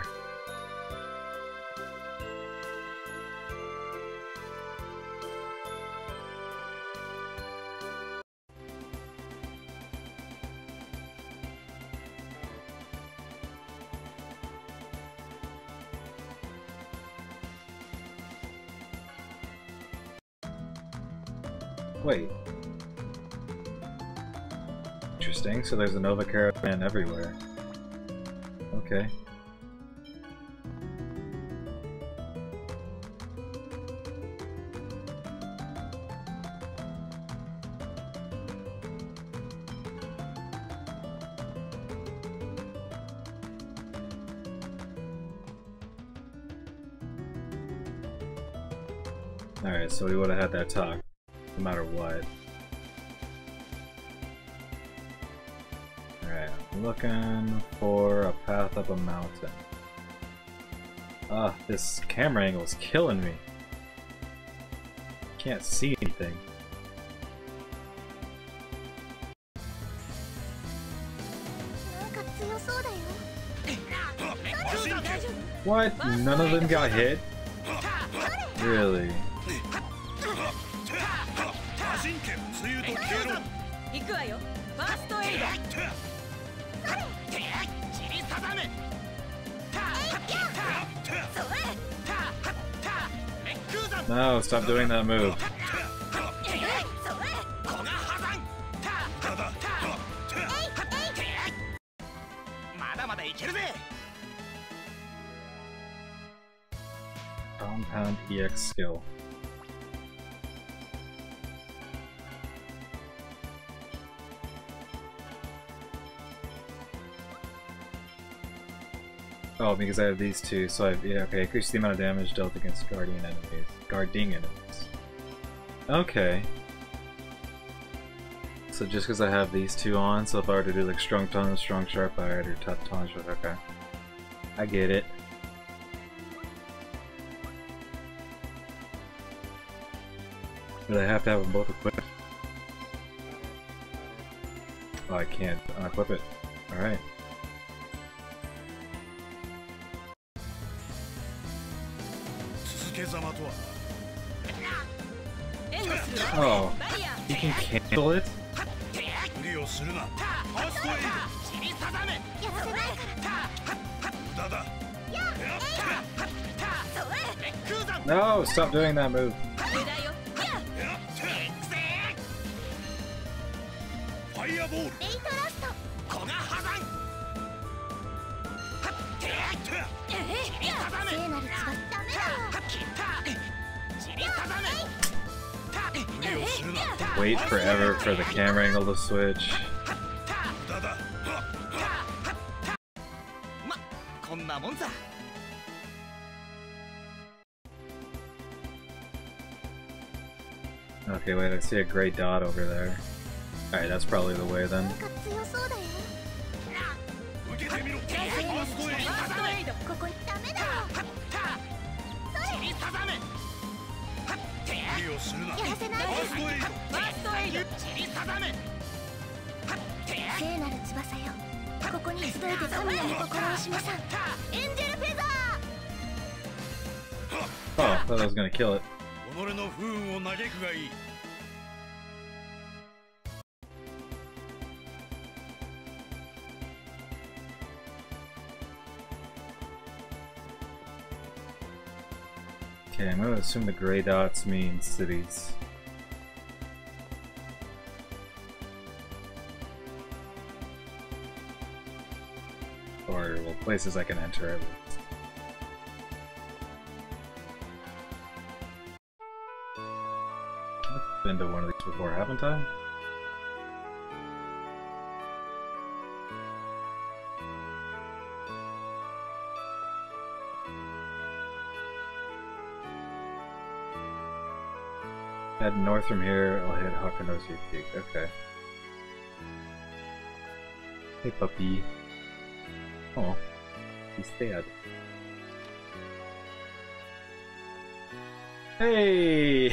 Wait. Interesting, so there's a Nova Caravan everywhere. Okay. Alright, so we would have had that talk, no matter what. Alright, I'm looking for a path up a mountain. Ah, this camera angle is killing me. Can't see anything. What? None of them got hit? Really? 行くわよ。ファーストエイド。 No, stop doing that move. Compound E X skill. Oh, because I have these two, so I've, yeah, okay, increase the amount of damage dealt against guardian enemies. Guarding enemies. Okay. So just because I have these two on, so if I were to do like strong tongue, strong sharp iron, or tough tongue, okay. I get it. But I have to have them both equipped. Oh, I can't unequip it. Alright. Oh, you can cancel it? No, stop doing that move. Wait forever for the camera angle to switch. Okay, wait, I see a gray dot over there. Alright, that's probably the way then. Oh, I thought I was gonna kill it. Okay, I'm gonna assume the gray dots mean cities. Or, well, places I can enter at least. I've been to one of these before, haven't I? Head north from here, I'll hit Hakanoshi Peak. Okay. Hey, puppy. Oh, he's dead. Hey!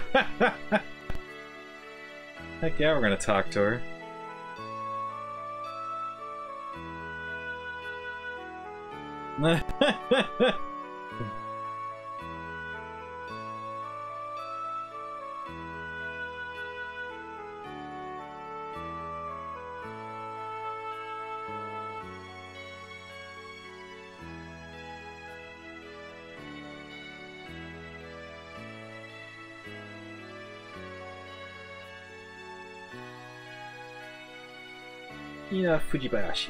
Heck yeah, we're gonna talk to her. Ina Fujibayashi.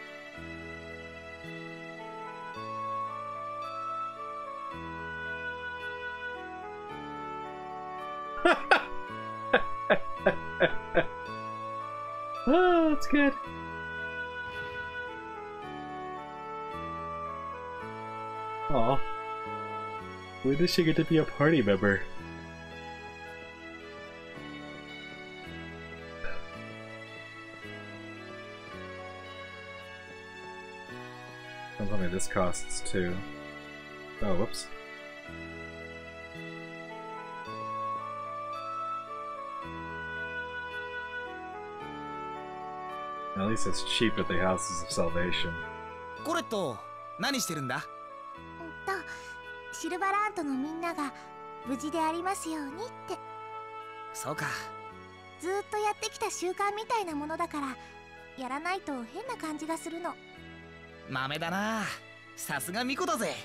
Oh, that's good. Aw. When does she get to be a party member? Don't tell me this costs too. Oh, whoops. At least it's cheap at the Houses of Salvation. コレット、何してるんだ？ うんと、シルバラントのみんなが無事でありますようにって。 そうか。 ずーっとやってきた習慣みたいなものだから、やらないと変な感じがするの。 豆だな。さすがミコだぜ。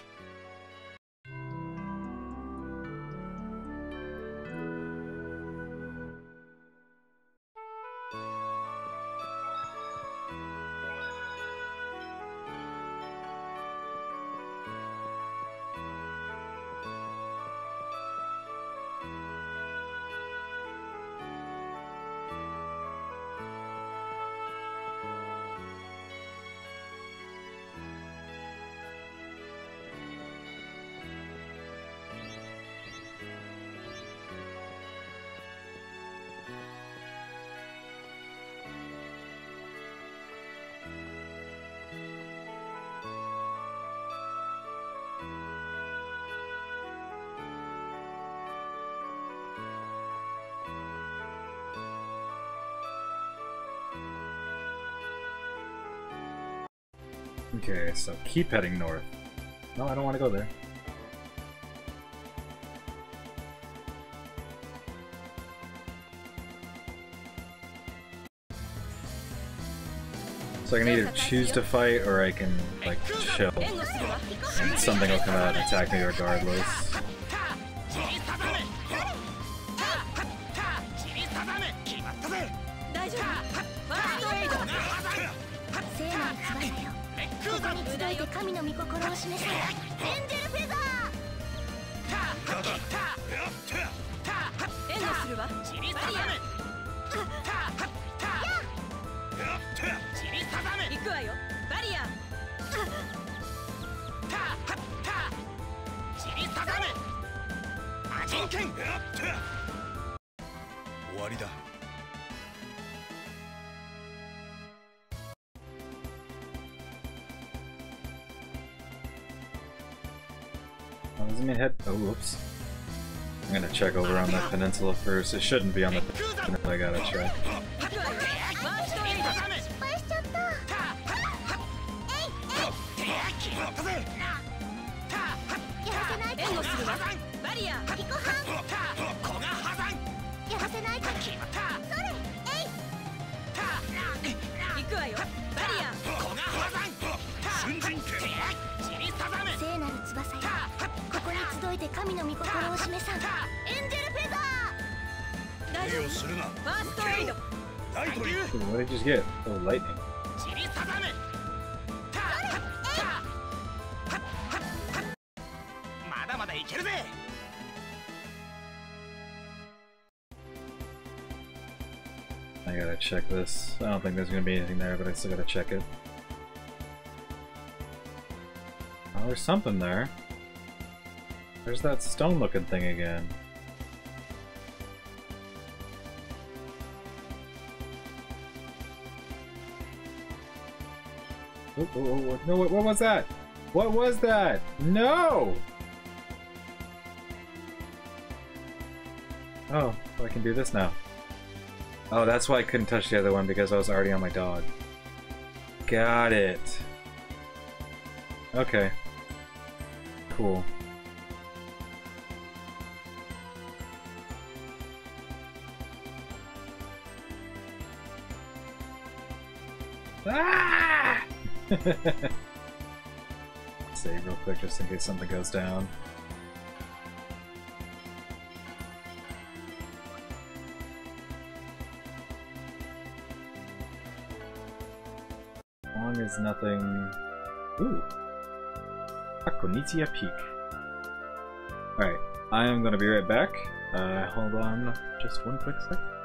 Okay, so keep heading north. No, I don't want to go there. So I can either choose to fight or I can, like, chill. And something will come out and attack me regardless. Oh, doesn't mean head. Oh, whoops. I'm gonna check over on that peninsula first. It shouldn't be on the peninsula. I gotta check. What did you just get? Oh, lightning. I gotta check this. I don't think there's gonna be anything there, but I still gotta check it. Oh, there's something there. There's that stone-looking thing again. Oh, oh, oh, no, what, what was that? What was that? No! Oh, oh, I can do this now. Oh, that's why I couldn't touch the other one, because I was already on my dog. Got it. Okay. Cool. Ah! Save real quick just in case something goes down. As long as nothing... Ooh! Akonitia Peak. Alright, I am gonna be right back. Uh, hold on just one quick sec.